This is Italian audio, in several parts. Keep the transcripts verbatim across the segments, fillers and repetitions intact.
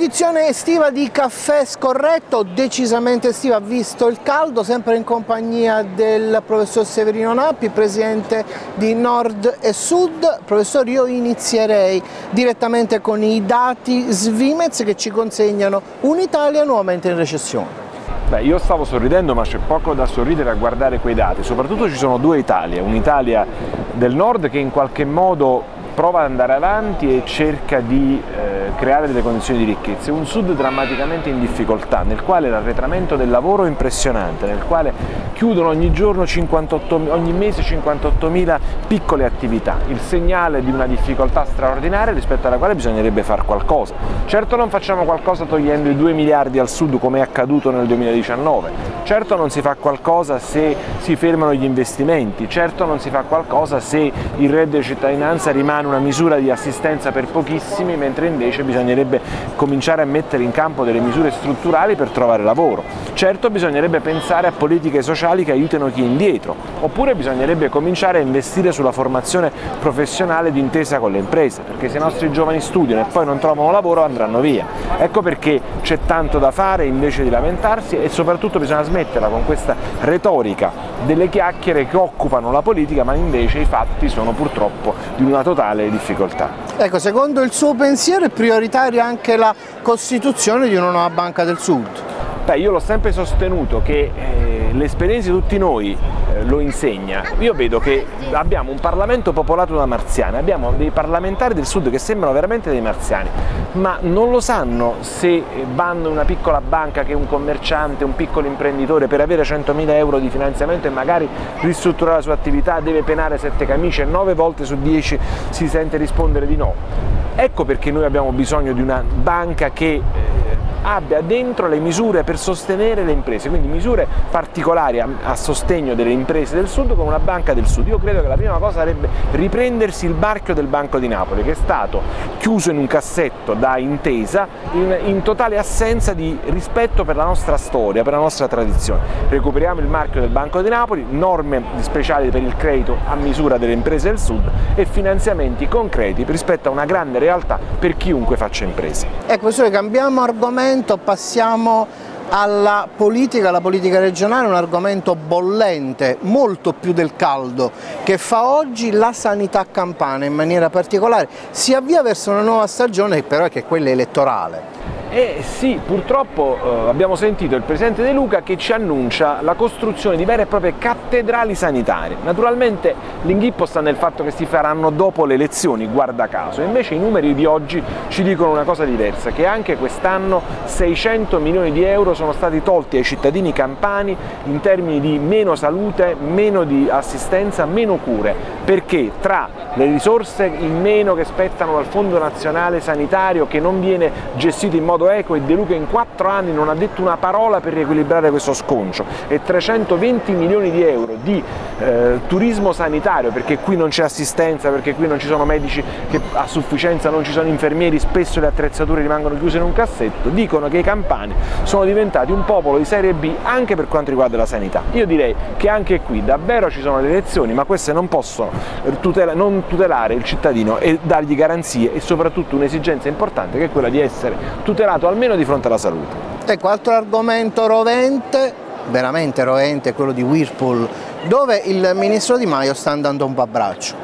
Edizione estiva di Caffè Scorretto, decisamente estiva visto il caldo, sempre in compagnia del professor Severino Nappi, presidente di Nord e Sud. Professore, io inizierei direttamente con i dati Svimez che ci consegnano un'Italia nuovamente in recessione. Beh, io stavo sorridendo, ma c'è poco da sorridere a guardare quei dati. Soprattutto ci sono due Italie, un'Italia del nord che in qualche modo prova ad andare avanti e cerca di eh, creare delle condizioni di ricchezza, un sud drammaticamente in difficoltà, nel quale l'arretramento del lavoro è impressionante, nel quale chiudono ogni giorno cinquantotto, ogni mese cinquantottomila piccole attività, il segnale di una difficoltà straordinaria rispetto alla quale bisognerebbe fare qualcosa. Certo non facciamo qualcosa togliendo i due miliardi al sud come è accaduto nel duemiladiciannove, certo non si fa qualcosa se si fermano gli investimenti, certo non si fa qualcosa se il reddito di cittadinanza rimane una misura di assistenza per pochissimi, mentre invece bisognerebbe cominciare a mettere in campo delle misure strutturali per trovare lavoro. Certo bisognerebbe pensare a politiche sociali che aiutino chi è indietro, oppure bisognerebbe cominciare a investire sulla formazione professionale d'intesa con le imprese, perché se i nostri giovani studiano e poi non trovano lavoro andranno via. Ecco perché c'è tanto da fare invece di lamentarsi, e soprattutto bisogna smetterla con questa retorica delle chiacchiere che occupano la politica, ma invece i fatti sono purtroppo di una totale difficoltà. Ecco, secondo il suo pensiero è prioritaria anche la costituzione di una nuova Banca del Sud? Beh, io l'ho sempre sostenuto che eh, l'esperienza di tutti noi eh, lo insegna. Io vedo che abbiamo un Parlamento popolato da marziani, abbiamo dei parlamentari del Sud che sembrano veramente dei marziani, ma non lo sanno se vanno in una piccola banca che un commerciante, un piccolo imprenditore per avere centomila euro di finanziamento e magari ristrutturare la sua attività deve penare sette camicie e nove volte su dieci si sente rispondere di no. Ecco perché noi abbiamo bisogno di una banca che eh, abbia dentro le misure per sostenere le imprese, quindi misure particolari a, a sostegno delle imprese del Sud con una Banca del Sud. Io credo che la prima cosa sarebbe riprendersi il marchio del Banco di Napoli, che è stato chiuso in un cassetto da Intesa in, in totale assenza di rispetto per la nostra storia, per la nostra tradizione. Recuperiamo il marchio del Banco di Napoli, norme speciali per il credito a misura delle imprese del Sud e finanziamenti concreti rispetto a una grande realtà per chiunque faccia imprese. Ecco, professore, cambiamo argomento. Passiamo alla politica, la politica regionale, un argomento bollente, molto più del caldo, che fa oggi la sanità campana in maniera particolare. Si avvia verso una nuova stagione, però è che quella elettorale. Eh sì, purtroppo eh, abbiamo sentito il presidente De Luca che ci annuncia la costruzione di vere e proprie cattedrali sanitarie. Naturalmente l'inghippo sta nel fatto che si faranno dopo le elezioni, guarda caso, invece i numeri di oggi ci dicono una cosa diversa, che anche quest'anno seicento milioni di euro sono stati tolti ai cittadini campani in termini di meno salute, meno di assistenza, meno cure, perché tra le risorse in meno che spettano dal Fondo Nazionale Sanitario, che non viene gestito in modo eco, e De Luca in quattro anni non ha detto una parola per riequilibrare questo sconcio, e trecentoventi milioni di euro di eh, turismo sanitario, perché qui non c'è assistenza, perché qui non ci sono medici che a sufficienza, non ci sono infermieri, spesso le attrezzature rimangono chiuse in un cassetto, dicono che i campani sono diventati un popolo di serie B anche per quanto riguarda la sanità. Io direi che anche qui davvero ci sono le elezioni, ma queste non possono tutela, non tutelare il cittadino e dargli garanzie, e soprattutto un'esigenza importante che è quella di essere tutelato almeno di fronte alla salute. Ecco, altro argomento rovente, veramente rovente, è quello di Whirlpool, dove il ministro Di Maio sta andando un po' a braccio.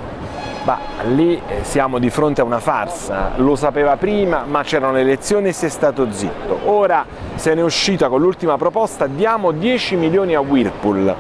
Bah, lì siamo di fronte a una farsa, lo sapeva prima, ma c'erano le elezioni e si è stato zitto. Ora se ne è uscita con l'ultima proposta: diamo dieci milioni a Whirlpool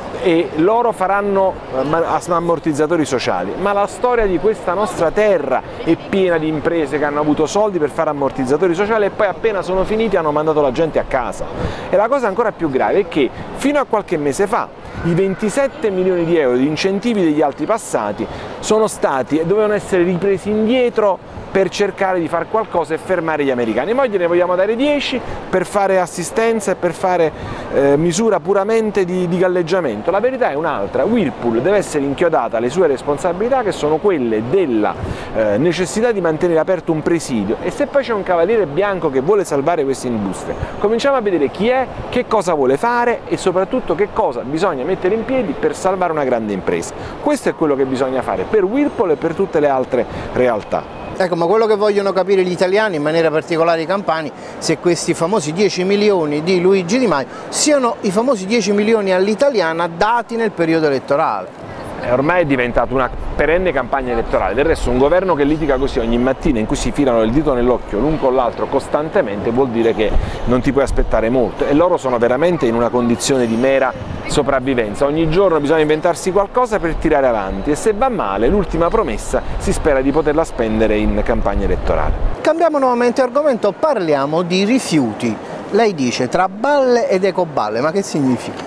e loro faranno ammortizzatori sociali, ma la storia di questa nostra terra è piena di imprese che hanno avuto soldi per fare ammortizzatori sociali e poi appena sono finiti hanno mandato la gente a casa. E la cosa ancora più grave è che fino a qualche mese fa i ventisette milioni di euro di incentivi degli altri passati sono stati e dovevano essere ripresi indietro per cercare di fare qualcosa e fermare gli americani. Noi gliene vogliamo dare dieci per fare assistenza e per fare eh, misura puramente di, di galleggiamento. La verità è un'altra: Whirlpool deve essere inchiodata alle sue responsabilità, che sono quelle della eh, necessità di mantenere aperto un presidio, e se poi c'è un cavaliere bianco che vuole salvare questa industria, cominciamo a vedere chi è, che cosa vuole fare e soprattutto che cosa bisogna mettere in piedi per salvare una grande impresa. Questo è quello che bisogna fare per Whirlpool e per tutte le altre realtà. Ecco, ma quello che vogliono capire gli italiani, in maniera particolare i campani, se questi famosi dieci milioni di Luigi Di Maio siano i famosi dieci milioni all'italiana dati nel periodo elettorale. Ormai è diventata una perenne campagna elettorale, del resto un governo che litiga così ogni mattina, in cui si filano il dito nell'occhio l'un con l'altro costantemente, vuol dire che non ti puoi aspettare molto, e loro sono veramente in una condizione di mera sopravvivenza. Ogni giorno bisogna inventarsi qualcosa per tirare avanti, e se va male l'ultima promessa si spera di poterla spendere in campagna elettorale. Cambiamo nuovamente argomento, parliamo di rifiuti. Lei dice tra balle ed ecoballe, ma che significa?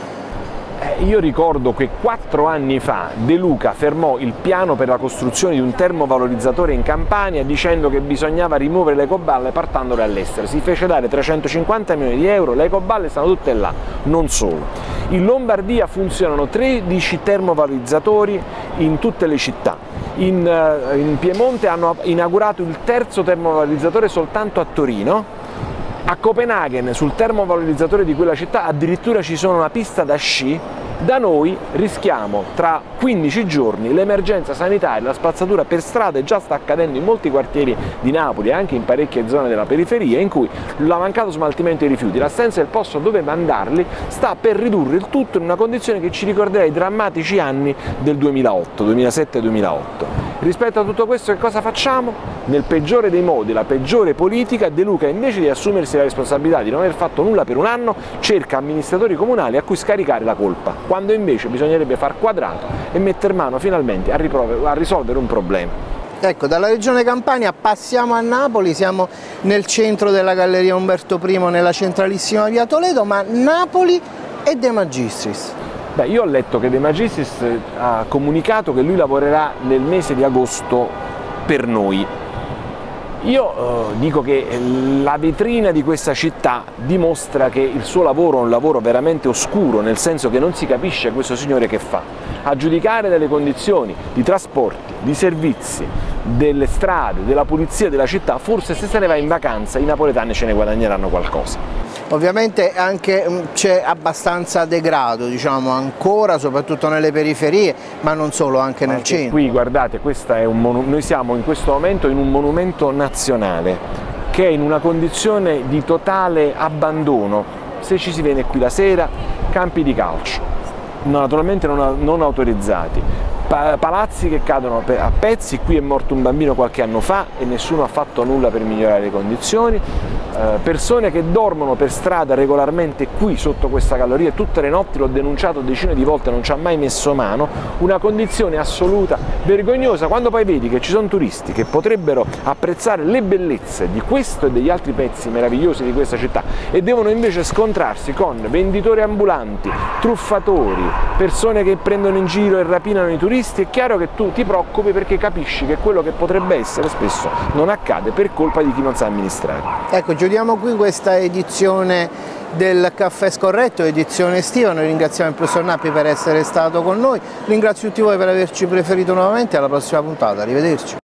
Io ricordo che quattro anni fa De Luca fermò il piano per la costruzione di un termovalorizzatore in Campania dicendo che bisognava rimuovere le ecoballe portandole all'estero. Si fece dare trecentocinquanta milioni di euro, le ecoballe stanno tutte là, non solo. In Lombardia funzionano tredici termovalorizzatori in tutte le città. In, in Piemonte hanno inaugurato il terzo termovalorizzatore soltanto a Torino. A Copenaghen, sul termovalorizzatore di quella città, addirittura ci sono una pista da sci. Da noi rischiamo tra quindici giorni l'emergenza sanitaria, la spazzatura per strada già sta accadendo in molti quartieri di Napoli e anche in parecchie zone della periferia, in cui il mancato smaltimento dei rifiuti, l'assenza del posto dove mandarli, sta per ridurre il tutto in una condizione che ci ricorderà i drammatici anni del duemilaotto, duemilasette duemilaotto. Rispetto a tutto questo che cosa facciamo? Nel peggiore dei modi, la peggiore politica, De Luca invece di assumersi la responsabilità di non aver fatto nulla per un anno, cerca amministratori comunali a cui scaricare la colpa, quando invece bisognerebbe far quadrato e metter mano finalmente a, a risolvere un problema. Ecco, dalla regione Campania passiamo a Napoli, siamo nel centro della Galleria Umberto Primo, nella centralissima via Toledo, ma Napoli e De Magistris. Beh, io ho letto che De Magistris ha comunicato che lui lavorerà nel mese di agosto per noi. Io eh, dico che la vetrina di questa città dimostra che il suo lavoro è un lavoro veramente oscuro, nel senso che non si capisce questo signore che fa. A giudicare dalle condizioni di trasporti, di servizi, delle strade, della pulizia della città, forse se se ne va in vacanza i napoletani ce ne guadagneranno qualcosa. Ovviamente anche c'è abbastanza degrado, diciamo, ancora, soprattutto nelle periferie, ma non solo, anche nel anche centro. Qui, guardate, questa è un noi siamo in questo momento in un monumento nazionale che è in una condizione di totale abbandono. Se ci si viene qui la sera, campi di calcio, naturalmente non, non autorizzati, palazzi che cadono a pezzi. Qui è morto un bambino qualche anno fa e nessuno ha fatto nulla per migliorare le condizioni, persone che dormono per strada regolarmente qui sotto questa galleria tutte le notti, l'ho denunciato decine di volte, non ci ha mai messo mano, una condizione assoluta vergognosa. Quando poi vedi che ci sono turisti che potrebbero apprezzare le bellezze di questo e degli altri pezzi meravigliosi di questa città e devono invece scontrarsi con venditori ambulanti, truffatori, persone che prendono in giro e rapinano i turisti, è chiaro che tu ti preoccupi, perché capisci che quello che potrebbe essere spesso non accade per colpa di chi non sa amministrare. Ecco, chiudiamo qui questa edizione del Caffè Scorretto, edizione estiva. Noi ringraziamo il professor Nappi per essere stato con noi, ringrazio tutti voi per averci preferito nuovamente, alla prossima puntata, arrivederci.